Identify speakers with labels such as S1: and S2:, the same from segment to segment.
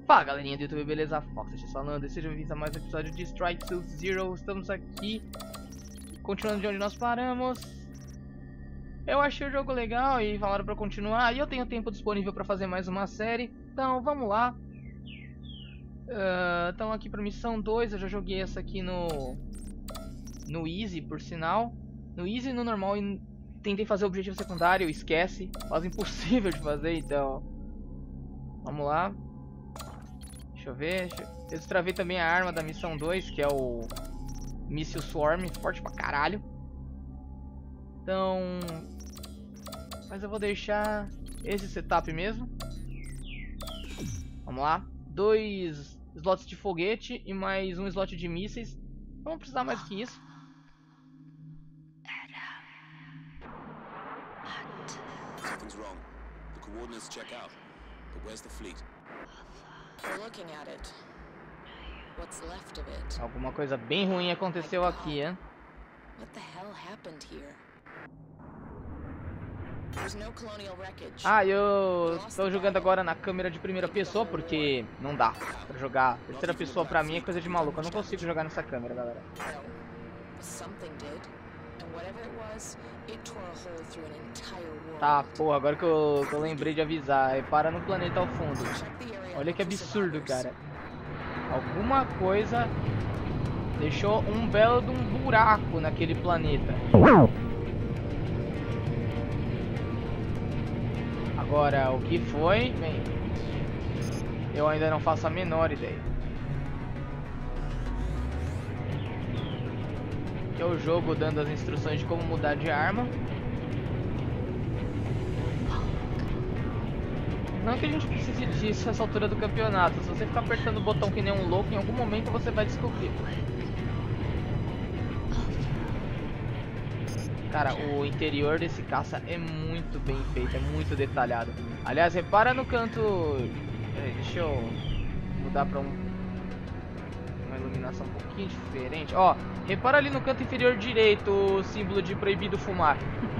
S1: Fala galerinha do YouTube, beleza? Fox falando, sejam bem-vindos a mais um episódio de Strike Suit Zero. Estamos aqui, continuando de onde nós paramos. Eu achei o jogo legal e falaram pra continuar, e eu tenho tempo disponível pra fazer mais uma série. Então vamos lá. Estamos aqui pra missão 2, eu já joguei essa aqui no Easy, por sinal. No Easy e no normal, e tentei fazer o objetivo secundário, esquece. Quase impossível de fazer, então vamos lá. Deixa eu ver. Eu destravei também a arma da missão 2, que é o Missile Swarm, forte pra caralho. Então, mas eu vou deixar esse setup mesmo. Vamos lá. 2 slots de foguete e mais um slot de mísseis. Não vamos precisar mais que isso.
S2: Something's wrong. The coordinates check out. But where's the fleet?
S3: We're looking at it. What's left of it?
S1: Alguma coisa bem ruim aconteceu aqui, hein?
S3: What the hell happened here? There's no colonial wreckage.
S1: Eu estou jogando agora na câmera de primeira pessoa porque não dá pra jogar terceira pessoa, pra mim é coisa de maluco. Eu não consigo jogar nessa câmera, galera.
S3: No. Something did. And whatever it was, it tore a hole through an entire world.
S1: Tá, porra, agora que eu lembrei de avisar. Para no planeta ao fundo.
S3: Check the area.
S1: Olha que absurdo, cara. Alguma coisa deixou um belo de um buraco naquele planeta. Agora, o que foi? Bem, eu ainda não faço a menor ideia. Aqui é o jogo dando as instruções de como mudar de arma. Não que a gente precise disso nessa altura do campeonato. Se você ficar apertando o botão que nem um louco, em algum momento você vai descobrir. Cara, o interior desse caça é muito bem feito, é muito detalhado. Aliás, repara no canto... Deixa eu mudar pra uma iluminação um pouquinho diferente. Ó, repara ali no canto inferior direito o símbolo de proibido fumar.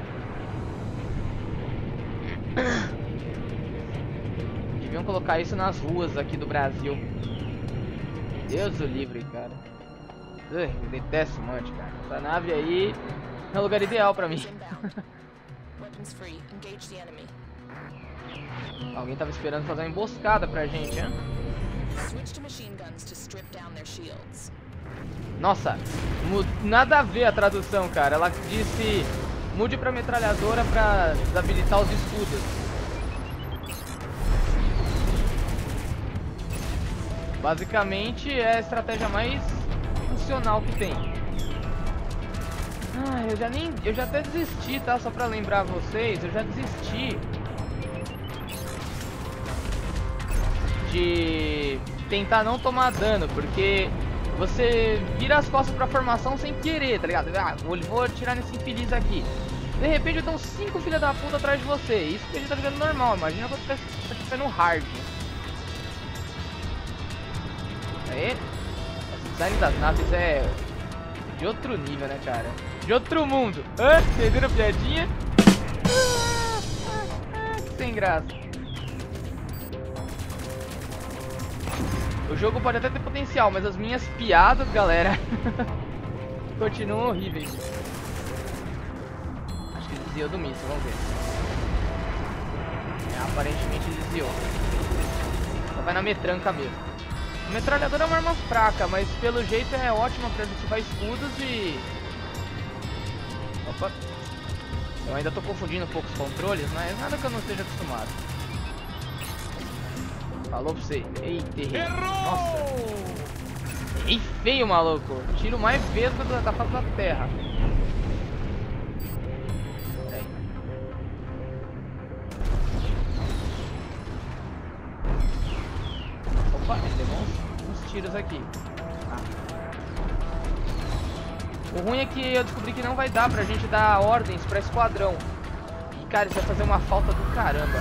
S1: Deviam colocar isso nas ruas aqui do Brasil. Deus o livre, cara. Eu detesto um monte, cara. Essa nave aí é o lugar ideal pra mim.
S3: Weapons free. Engage the enemy.
S1: Alguém tava esperando fazer uma emboscada pra gente, hein?
S3: Switch to machine guns to strip down their shields.
S1: Nossa, nada a ver a tradução, cara. Ela disse: mude pra metralhadora pra desabilitar os escudos. Basicamente é a estratégia mais funcional que tem. Eu já até desisti, tá? Só pra lembrar vocês, eu já desisti de tentar não tomar dano, porque você vira as costas pra formação sem querer, tá ligado? Ah, vou atirar nesse infeliz aqui. De repente eu tenho 5 filha da puta atrás de você. Isso que a gente tá jogando normal, imagina quando você tá no hard. Aí, o design das naves é de outro nível, né, cara? De outro mundo. Vocês viram a piadinha? Que sem graça. O jogo pode até ter potencial, mas as minhas piadas, galera, continuam horríveis. Acho que desviou do míssil, vamos ver. Aparentemente desviou. Só vai na metranca mesmo. A metralhadora é uma arma fraca, mas pelo jeito é ótima para desativar escudos e... Opa! Eu ainda tô confundindo um pouco os controles, mas nada que eu não esteja acostumado. Falou pra você. Eita, errei. Nossa! Errei feio, maluco! Tiro mais vesgo da face da terra. Peraí. Opa, ele levou uns tiros aqui. O ruim é que eu descobri que não vai dar pra gente dar ordens pra esquadrão. E cara, isso vai fazer uma falta do caramba.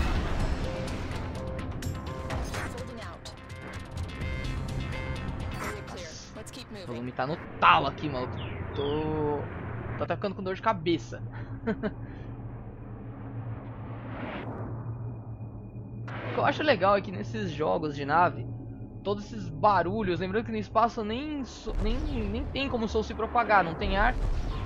S1: O volume tá no talo aqui, maluco. Tô até ficando com dor de cabeça. que eu acho legal é que nesses jogos de nave, todos esses barulhos, lembrando que no espaço nem tem como o som se propagar, não tem ar.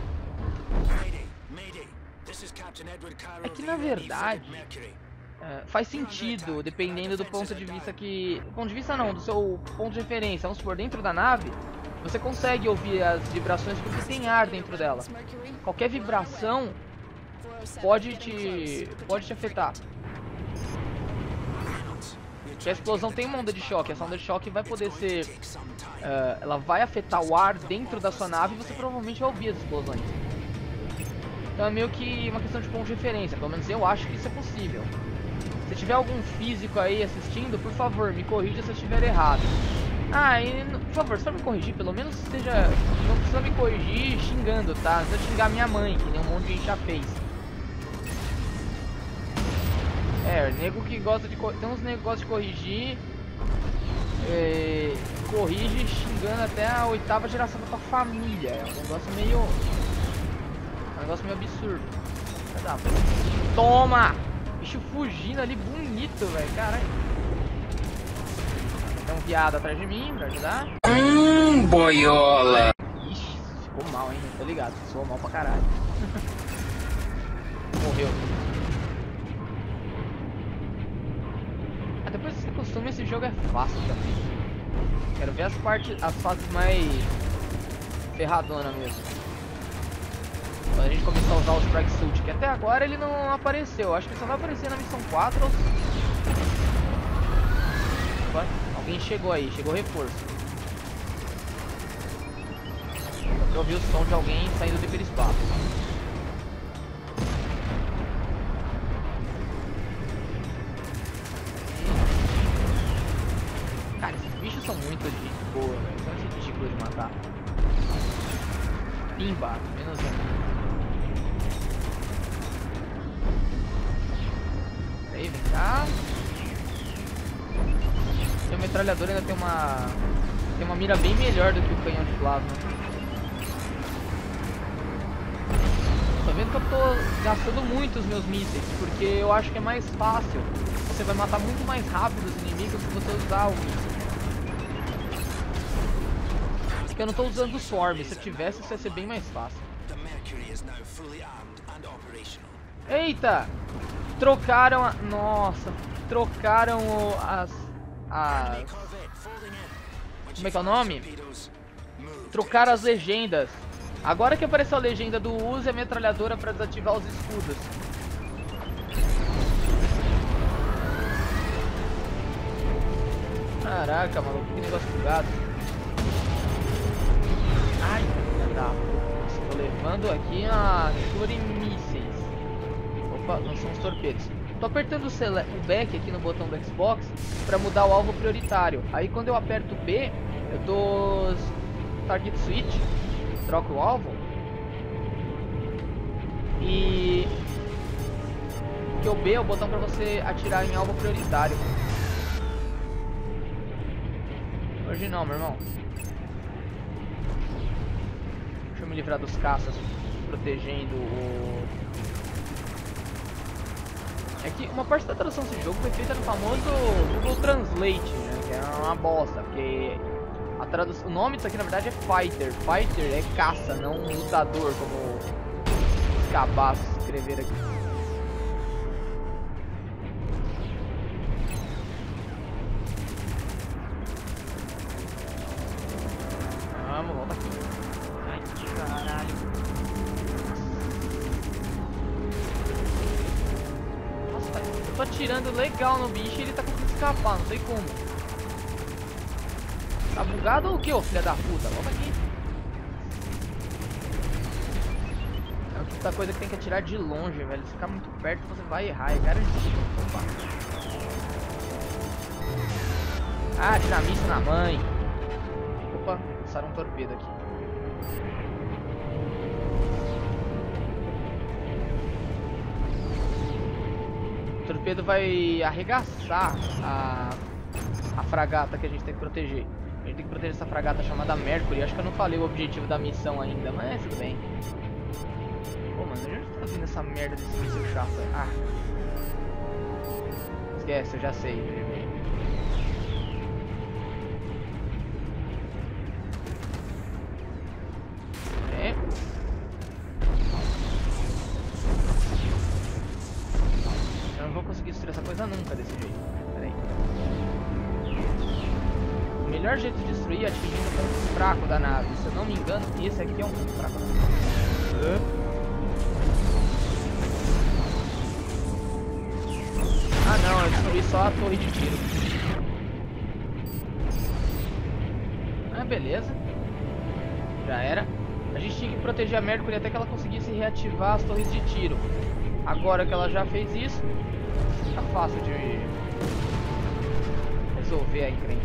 S1: É que na verdade faz sentido, dependendo do ponto de vista que... Do ponto de vista não, do seu ponto de referência. Vamos supor, dentro da nave, você consegue ouvir as vibrações porque tem ar dentro dela. Qualquer vibração pode te afetar. Porque a explosão tem uma onda de choque. Essa onda de choque vai poder ser... ela vai afetar o ar dentro da sua nave e você provavelmente vai ouvir as explosões. Então é meio que uma questão de ponto de referência. Pelo menos eu acho que isso é possível. Se tiver algum físico aí assistindo, por favor, me corrija se eu estiver errado. Ah, e por favor, só me corrigir, pelo menos seja... Não precisa me corrigir xingando, tá? Não precisa xingar minha mãe, que nem um monte de gente já fez. Nego que gosta de... Tem uns negócios de corrigir... corrige xingando até a 8ª geração da tua família. É um negócio meio... absurdo. Toma! Bicho fugindo ali, bonito, velho. Caralho. Tem um viado atrás de mim pra ajudar.
S4: Boiola!
S1: Ixi, ficou mal, hein? Tô ligado, ficou mal pra caralho. Morreu. Depois que você acostuma, esse jogo é fácil também. Quero ver as fases mais ferradona mesmo. Quando a gente começar a usar o Strike Suit, que até agora ele não apareceu. Acho que só vai aparecer na missão 4 ou... Opa, alguém chegou aí, chegou reforço. Eu ouvi o som de alguém saindo do hiperespaço. Cara, esses bichos são muito de boa, velho. São ridículos de matar. Pimba, menos um. Aí, vem cá. E a metralhadora ainda tem uma mira bem melhor do que o canhão de plasma. Tô vendo que eu tô gastando muito os meus mísseis, porque eu acho que é mais fácil. Você vai matar muito mais rápido os inimigos se você usar o míssil. Porque eu não tô usando o Swarm, se eu tivesse isso ia ser bem mais fácil. Eita! Trocaram a... Nossa, trocaram as... Como é que é o nome? Trocaram as legendas. Agora que apareceu a legenda do use a metralhadora para desativar os escudos. Caraca, maluco, que negócio bugado. Ai, tá. Estou levando aqui a chuva de mísseis. Opa, não são os torpedos. Tô apertando o back aqui no botão do Xbox para mudar o alvo prioritário. Aí quando eu aperto B, eu dou target switch, troco o alvo. E que o B é o botão para você atirar em alvo prioritário. Hoje não, meu irmão. Deixa eu me livrar dos caças protegendo o... É que uma parte da tradução desse jogo foi feita no famoso Google Translate, né? Que é uma bosta, porque a tradução... o nome disso aqui na verdade é Fighter. Fighter é caça, não lutador, como os cabaços escreveram aqui. Vamos, volta aqui. Ai, caralho. Eu tô atirando legal no bicho e ele tá conseguindo escapar, não sei como. Tá bugado ou o que, ô filha da puta? Volta aqui. É o tipo da coisa que tem que atirar de longe, velho. Se ficar muito perto você vai errar, é garantido. Opa. Ah, dinamite na mãe. Opa, lançaram um torpedo aqui. O torpedo vai arregaçar a fragata que a gente tem que proteger. A gente tem que proteger essa fragata chamada Mercury. Acho que eu não falei o objetivo da missão ainda, mas tudo bem. Pô, mano, eu já tô fazendo essa merda desse míssil chato. Ah. Esquece, eu já sei. É. Eu não vou conseguir destruir essa coisa nunca desse jeito. Pera aí. O melhor jeito de destruir é atingindo o ponto fraco da nave. Se eu não me engano, esse aqui é um ponto fraco da nave. Ah não, eu destruí só a torre de tiro. Ah, beleza. Já era. A gente tinha que proteger a Mercury até que ela conseguisse reativar as torres de tiro. Agora que ela já fez isso, tá fácil de resolver a encrenca.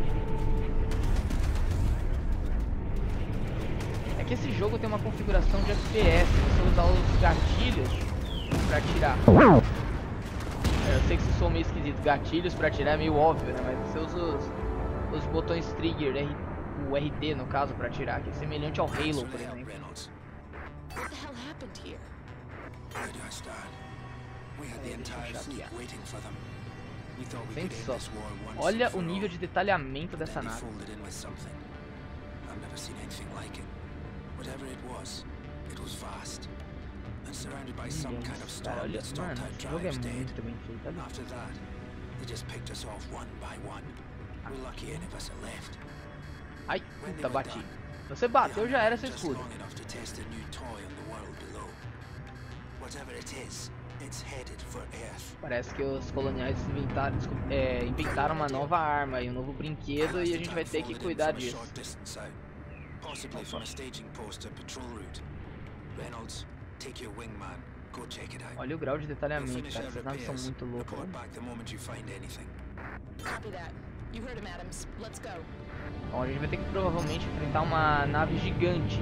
S1: É que esse jogo tem uma configuração de FPS, você usar os gatilhos pra atirar. Eu sei que isso soa meio esquisito, gatilhos pra atirar é meio óbvio, né? Mas você usa os botões trigger, o RT no caso, pra atirar, que é semelhante ao Halo, por exemplo.
S3: What the hell happened here?
S2: Where do I start? We had the entire fleet waiting for them. We thought we could end
S1: Só.
S2: this war once
S1: Olha
S2: and for
S1: o nível
S2: all.
S1: de detalhamento dessa
S2: Then they
S1: nave.
S2: folded in with something. I've never seen anything like it. Whatever it was vast. And surrounded by some kind of
S1: Cara,
S2: storm
S1: olha,
S2: that stopped
S1: mano,
S2: our
S1: esse jogo é
S2: drives dead.
S1: muito bem feito. Olha.
S2: After that, they just picked us off one by one. We're lucky any of us are left.
S1: Ai,
S2: When they
S1: puta,
S2: were
S1: bati.
S2: done,
S1: Você bateu, já era seu
S2: just
S1: escudo.
S2: long enough to test a new toy on the world below. Whatever it is, it's headed for Earth.
S1: Parece que os coloniais inventaram uma nova arma e um novo brinquedo e a gente vai ter que cuidar disso.
S2: Possibly from a staging post or patrol route. Reynolds, take your wingman. Go check it out.
S1: Olha o grau de
S2: We'll
S1: detalhamento,
S2: finish
S1: cara.
S2: our
S1: Essas naves são
S2: repairs.
S1: muito loucas.
S2: Report back the moment you find anything.
S3: Copy that. You heard him, Adams. Let's go.
S1: Bom, a gente vai ter que provavelmente enfrentar uma nave gigante.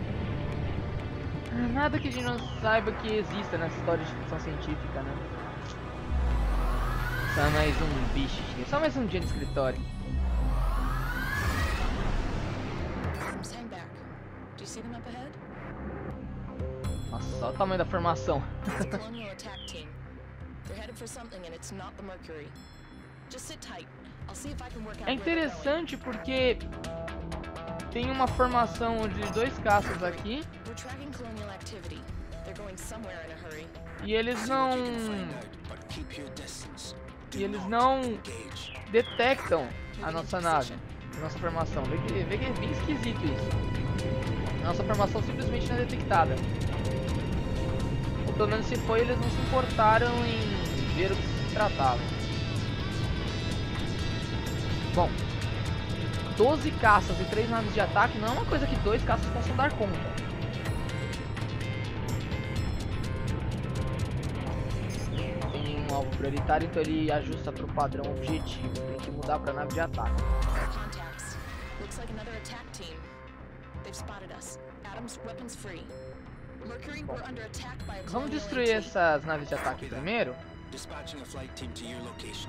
S1: Nada que a gente não saiba que exista nessa história de ficção científica, né? Só mais um bichinho, só mais um dia no escritório.
S3: Adams, hang back. Do you see them up ahead?
S1: Nossa, só o tamanho da formação.
S3: It's a colonial attack team. They're headed for something and it's not the Mercury. Just sit tight. I'll see if I can work out
S1: É
S3: where they're going.
S1: interessante porque tem uma formação de dois caças aqui
S3: We're tracking colonial activity. They're going somewhere in a hurry.
S1: e eles não
S2: But keep your distance. Do
S1: e eles
S2: not
S1: não
S2: engage.
S1: detectam a nossa nave, a nossa formação. Vê que é bem esquisito isso. A nossa formação simplesmente não é detectada. Ou pelo menos se foi, eles não se importaram em ver o que se tratava. Bom, 12 caças e 3 naves de ataque não é uma coisa que 2 caças possam dar conta. Tem um alvo prioritário, então ele ajusta para o padrão objetivo. Tem que mudar para nave de ataque.
S3: Contacts. Looks like another attack team. They've spotted us. Adams, weapons free. Mercury, we're under attack by a
S1: Vamos
S3: colonial
S1: destruir
S3: AT.
S1: essas naves de ataque primeiro.
S2: Dispatching a flight team to your location.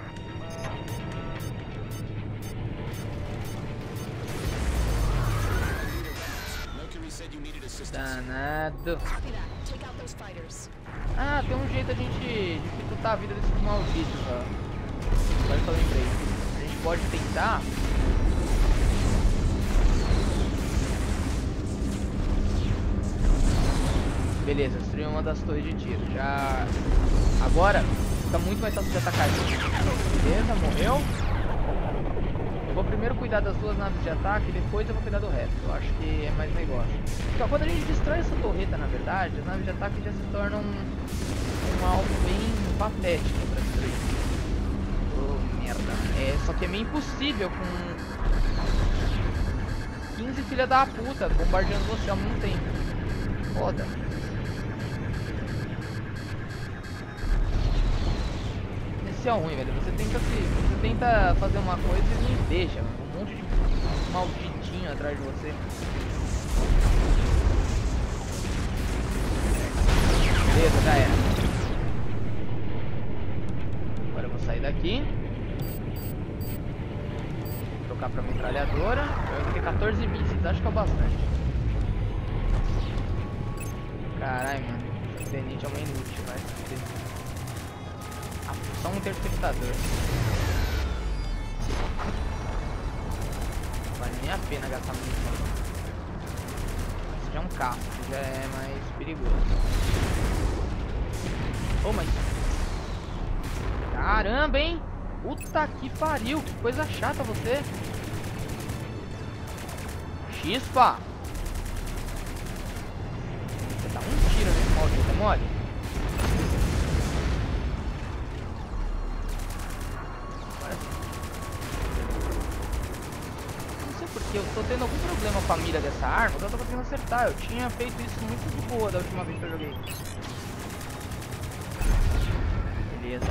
S2: Mercury said you needed assistance.
S1: Danado.
S3: Copy that. Take out those fighters.
S1: Ah, tem um jeito a gente dificultar a vida desses malditos, ó. Agora que eu lembrei. A gente pode tentar. Beleza, destruiu uma das torres de tiro. Já. Agora fica muito mais fácil de atacar. Beleza, morreu. Eu vou primeiro cuidar das duas naves de ataque e depois eu vou cuidar do resto. Eu acho que é mais negócio. Então, quando a gente destrói essa torreta, na verdade, as naves de ataque já se tornam um alvo bem patético pra destruir. Oh, merda. Só que é meio impossível com 15 filha da puta bombardeando você ao mesmo tempo. Foda. Esse é ruim, velho. Você tenta fazer uma coisa e não deixa. Um monte de malditinho atrás de você. Beleza, já era. Agora eu vou sair daqui. Trocar pra metralhadora. Eu vou ter 14 mísseis, acho que é o bastante. Caralho, mano. Esse tenente é uma inútil, vai. A Só um interceptador. Não vale nem a pena gastar munição. Esse já é um carro, que já é mais perigoso. Oh, mas... Caramba, hein? Puta que pariu, que coisa chata você. Chispa! Você dá um tiro nesse maldito, é mole? Não sei porque eu tô tendo algum problema com a mira dessa arma, eu tô conseguindo acertar. Eu tinha feito isso muito de boa da última vez que eu joguei. Beleza.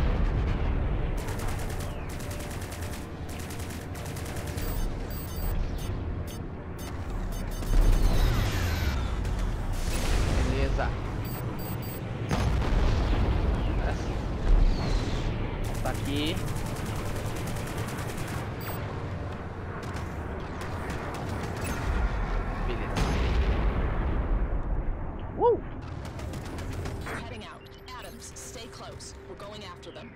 S1: Beleza. Tá aqui. Beleza.
S3: We're heading out. Adams, stay close. We're going after them.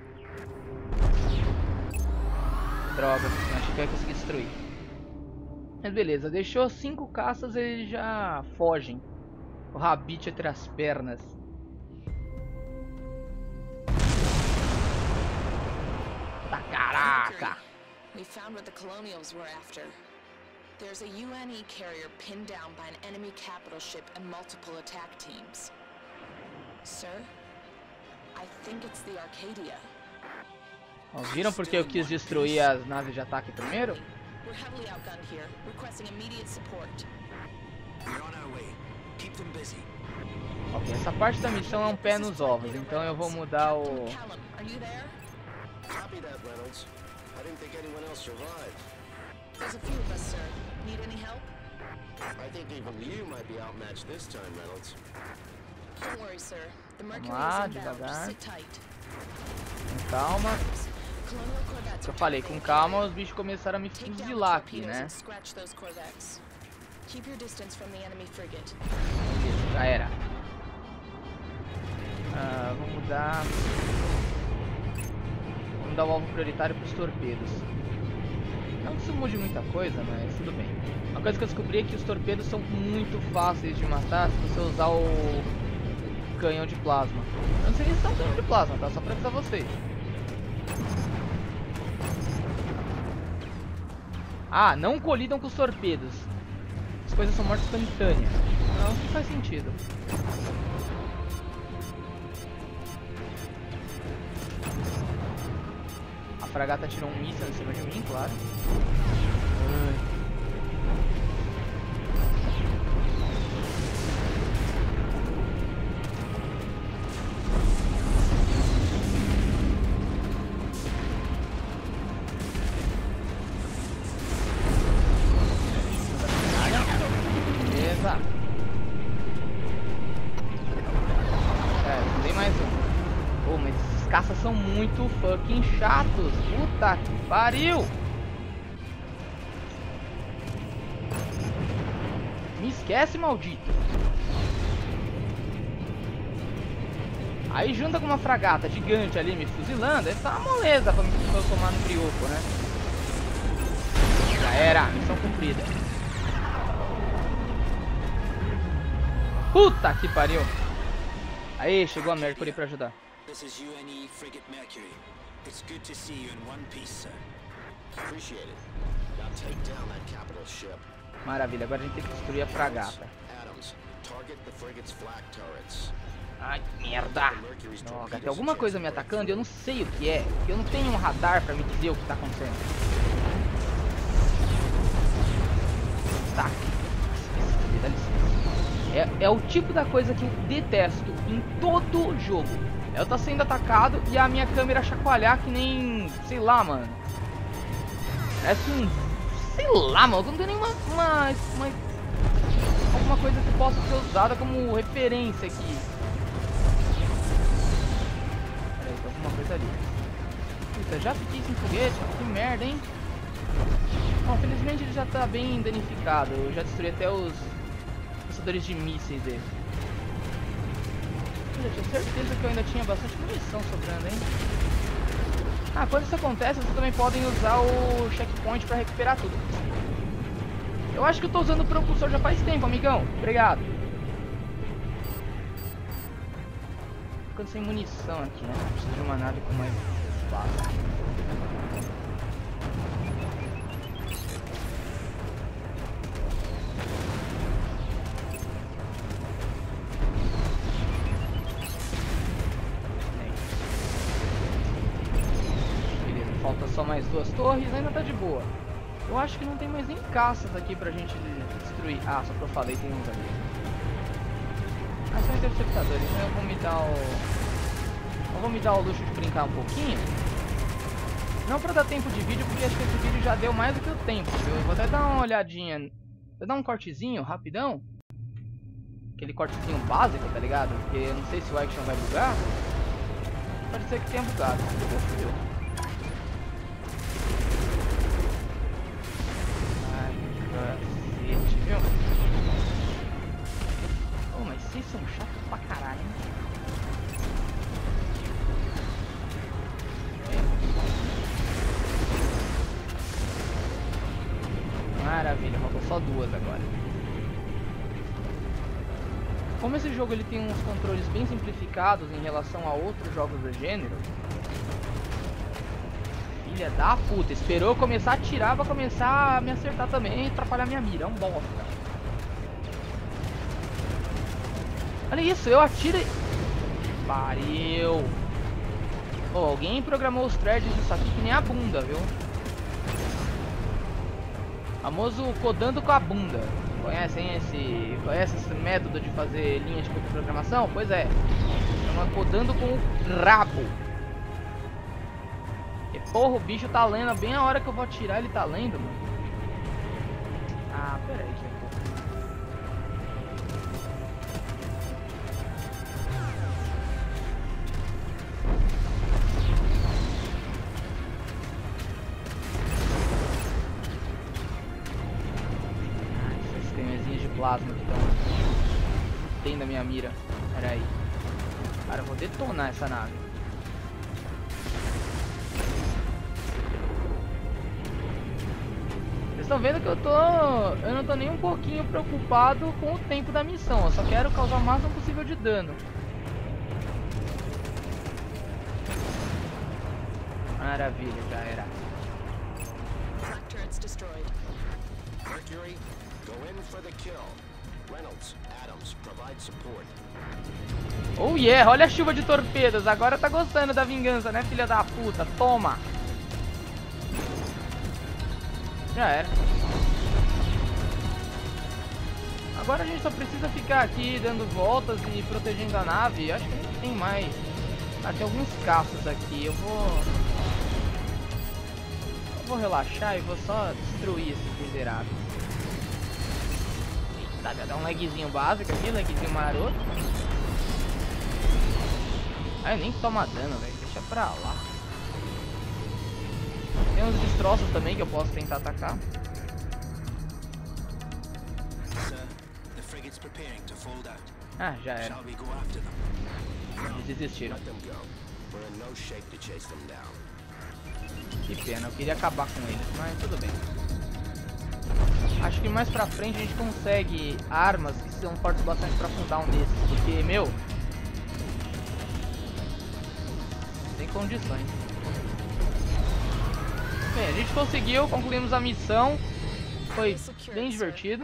S1: Droga, achei que eu ia conseguir destruir. Mas beleza, deixou 5 caças, eles já fogem. O rabite entre as pernas. Tá, caraca!
S3: We found what the Colonials were after. There's a UNE carrier pinned down by an enemy capital ship and multiple attack teams. Sir, I think it's the Arcadia.
S1: Ó, viram porque eu quis destruir as naves de ataque primeiro?
S3: We're heavily outgunned here, requesting immediate support.
S2: We're on our way. Keep them busy.
S1: Ok, essa parte da missão é um pé nos ovos, então eu vou mudar o...
S3: Callum, are you there?
S4: Copy that, Reynolds. I didn't think anyone else survived.
S3: There's a few of us, sir. Need any help?
S4: I think even you might be outmatched this time, Reynolds.
S3: Don't worry, sir. The Mercury
S1: lá,
S3: is inbound.
S1: devagar.
S3: Just sit tight.
S1: Com calma.
S3: Colonial corvettes
S1: Eu
S3: are
S1: falei, com
S3: targeting
S1: calma
S3: Arcadia.
S1: os bichos começaram a me
S3: Take down the
S1: fuzilar aqui,
S3: torpedoes
S1: né?
S3: and scratch those corvettes. Keep your distance from the enemy frigate.
S1: Beleza, já era. Vamos dar... Vamos dar o alvo prioritário para os torpedos. Não que isso mude muita coisa, mas tudo bem. Uma coisa que eu descobri é que os torpedos são muito fáceis de matar se você usar o canhão de plasma. Eu não sei nem se é um canhão de plasma, tá? Só para avisar vocês. Ah, não colidam com os torpedos. As coisas são mortes instantâneas. Não, não faz sentido. A fragata tirou um míssil em cima de mim, claro. Beleza. Tem mais um. Pô, mas esses caças são muito fucking chatos. Puta que pariu. Me esquece, maldito. Aí junta com uma fragata gigante ali me fuzilando. Essa é uma moleza pra eu tomar no brioco, né? Já era, missão cumprida. Puta que pariu. Aí, chegou a Mercury pra ajudar.
S2: This is UNE Frigate Mercury. It's good to see you in one piece, sir.
S4: Appreciate it. Now take down that capital ship.
S1: Maravilha, agora a gente tem que destruir a fragata.
S4: Adams, target the frigate's flak turrets.
S1: Ai, merda. Droga, tem alguma coisa me atacando e eu não sei o que é. Eu não tenho um radar pra me dizer o que tá acontecendo. Tá. Dá licença. É o tipo da coisa que eu detesto em todo jogo. Eu tô sendo atacado e a minha câmera chacoalhar que nem... Sei lá, mano. Parece um... Sei lá, mano. Eu não tenho nenhuma... alguma coisa que possa ser usada como referência aqui. Peraí, tem alguma coisa ali. Puta, já fiquei sem foguete. Que merda, hein? Bom, felizmente ele já tá bem danificado. Eu já destruí até os... lançadores de mísseis dele. eu tinha certeza que eu ainda tinha bastante munição sobrando, hein? Ah, quando isso acontece, vocês também podem usar o checkpoint pra recuperar tudo. Eu acho que eu tô usando o propulsor já faz tempo, amigão. Obrigado. Ficando sem munição aqui, né? Preciso de uma nave com mais espaço. Beleza, falta só mais 2 torres, ainda tá de boa. Eu acho que não tem mais nem caças aqui pra gente destruir. Ah, só que eu falei, tem uns ali. Ah, são interceptadores, então eu vou me dar o luxo de brincar um pouquinho. Não pra dar tempo de vídeo, porque acho que esse vídeo já deu mais do que o tempo, viu? Eu vou até dar uma olhadinha. Vou dar um cortezinho, rapidão. Aquele cortezinho básico, tá ligado? Porque eu não sei se o action vai bugar. Pode ser que tenha bugado. Fudeu. Cacete, viu? Oh, mas vocês são chatos pra caralho, hein? Maravilha, faltam só 2 agora. Como esse jogo ele tem uns controles bem simplificados em relação a outros jogos do gênero. Filha da puta, esperou eu começar a atirar pra começar a me acertar também e atrapalhar minha mira, é um bosta. Olha isso, eu atiro e... Pariu. Oh, alguém programou os threads disso aqui que nem a bunda, viu? Famoso codando com a bunda. Conhece esse método de fazer linha de programação? Pois é. Chama codando com o rabo. E porra, o bicho tá lendo bem a hora que eu vou atirar, ele tá lendo, mano. Ah, pera aí, gente. Plasma que estão dentro da minha mira. Pera aí. Cara, eu vou detonar essa nave. Vocês estão vendo que eu não tô nem um pouquinho preocupado com o tempo da missão. Eu só quero causar o máximo possível de dano. Maravilha, já era.
S4: Mercury, go in for the kill. Reynolds, Adams, provide support.
S1: Oh yeah, olha a chuva de torpedos. Agora tá gostando da vingança, né, filha da puta? Toma. Já era. Agora a gente só precisa ficar aqui dando voltas e protegendo a nave. Acho que não tem mais. Ah, tem alguns caças aqui. Eu vou relaxar e vou só destruir esses miseráveis. Eita, vai dar um lagzinho básico aqui, lagzinho maroto. Ah, eu nem toma dano, velho. Deixa pra lá. Tem uns destroços também que eu posso tentar atacar. Ah, já era. Eles desistiram. Que pena, eu queria acabar com eles, mas tudo bem. Acho que mais pra frente a gente consegue armas que são fortes bastante pra fundar um desses, porque, meu, tem condições. Bem, a gente conseguiu, concluímos a missão, foi bem divertido.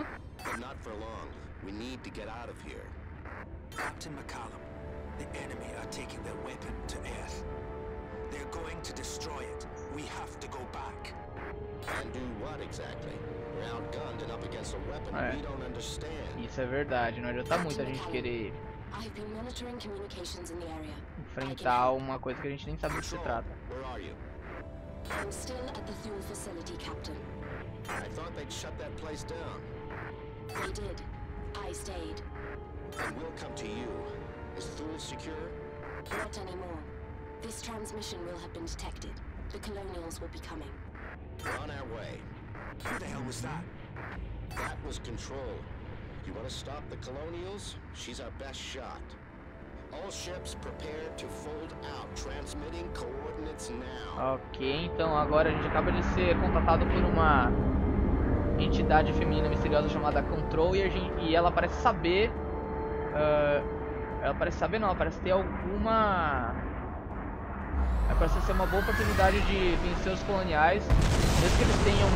S2: Captain McCallum, the enemy are taking their weapon to Earth. They're going to destroy it. We have to go back.
S4: And do what exactly? We're outgunned and up against a weapon we don't understand.
S1: Isso é verdade, não adianta muito a gente querer
S3: I've been monitoring communications in the area.
S1: enfrentar uma coisa que a gente nem sabe do que se trata.
S4: Where are you?
S3: I'm still at the Thule facility, Captain.
S4: I thought they'd shut that place down.
S3: They did. I stayed.
S4: And we'll come to you. Is Thule secure?
S3: Not anymore. This transmission will have been detected. The Colonials will be coming.
S4: We're on our way.
S2: Who the hell was that?
S4: That was Control. You want to stop the Colonials? She's our best shot. All ships prepare to fold out. Transmitting coordinates now.
S1: Ok, então agora a gente acaba de ser contatado por uma entidade feminina misteriosa chamada Control e ela parece saber... ela parece saber não, ela parece ter alguma... Ela parece ser uma boa oportunidade de vencer os coloniais, mesmo que eles tenham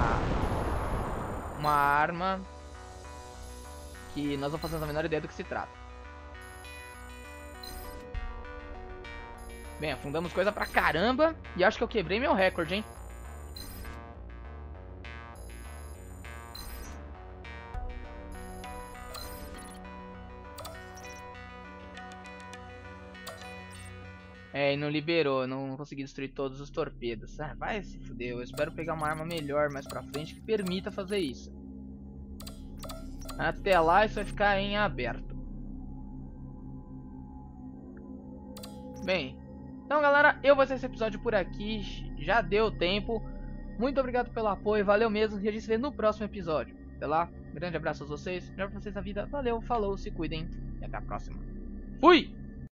S1: uma arma que nós não fazemos a menor ideia do que se trata. Bem, afundamos coisa pra caramba e acho que eu quebrei meu recorde, hein? É, e não liberou, não consegui destruir todos os torpedos. Ah, vai se fuder, eu espero pegar uma arma melhor mais pra frente que permita fazer isso. Até lá isso vai ficar em aberto. Bem, então galera, eu vou encerrar esse episódio por aqui, já deu tempo. Muito obrigado pelo apoio, valeu mesmo, e a gente se vê no próximo episódio. Até lá, grande abraço a vocês, melhor pra vocês a vida, valeu, falou, se cuidem, e até a próxima. Fui!